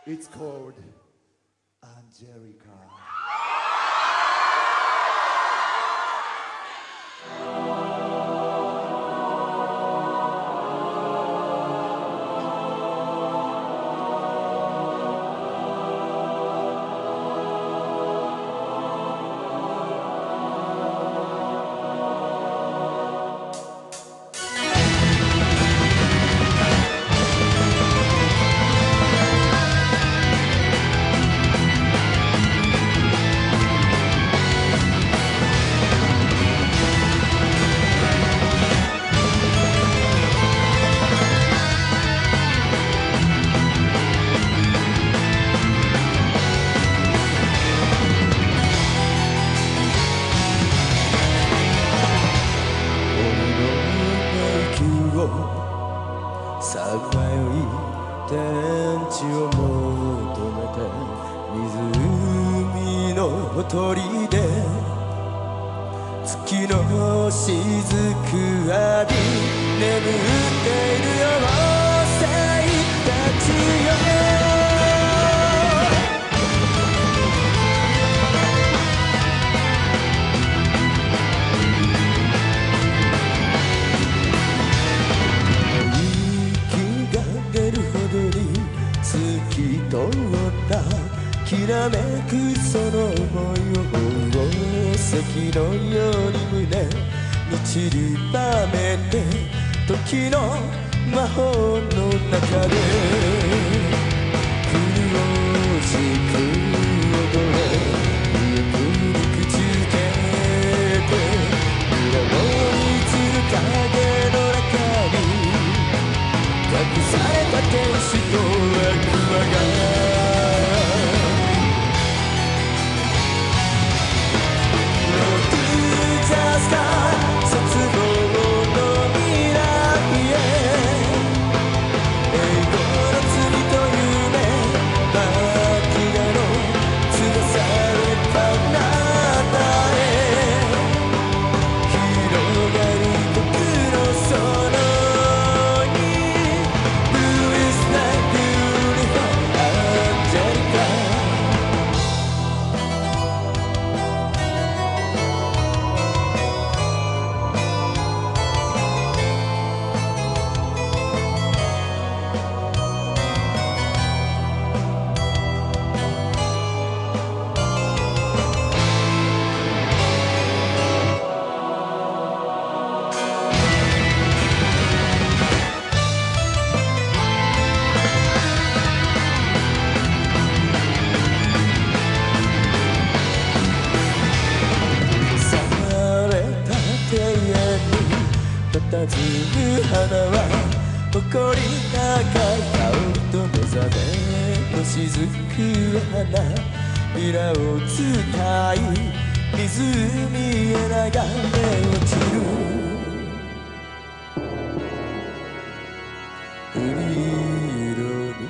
It's called Angelica. さまよい天地を求めて湖のほとりで月の雫浴び眠っているよ精たちよきらめくその模様石のように胸に散りばめて時の魔法の中で苦しく踊れゆっくりくじけて裏のにつる影の中に隠された天使と悪魔が佇む花は誇り高い顔と目覚めの雫花ビラを使い湖へ流れ落ちる海色に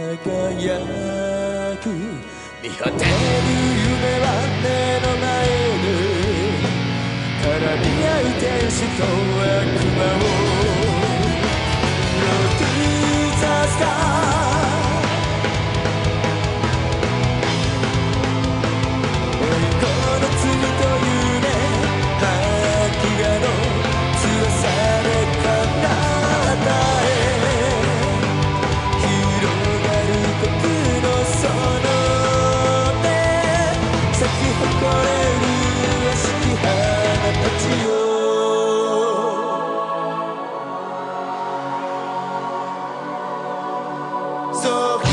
輝く見果てる夢は目の前に絡み合う天使と悪魔を Road to the sky この罪と夢吐きがの翼で彼方へ広がる僕のその目咲き誇れる悪しき花たちよそう